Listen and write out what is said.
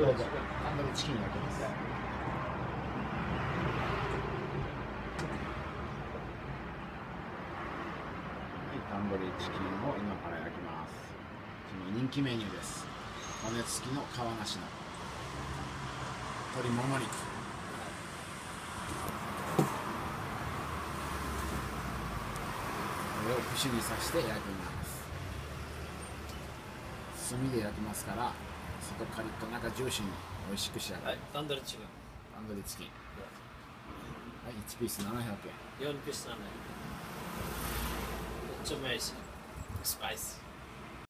どうぞ。タンドリーチキン焼きます。タンドリーチキンを今から焼きます。その人気メニューです。骨付きの皮なしの鶏もも肉。これを串に刺して焼きます。炭で焼きますから外カリッと中ジューシーに美味しく仕上がります。 タンドリーチキン。 タンドリーチキン。はい、1ピース700円。 4ピース700円。めっちゃうまいし、スパイス。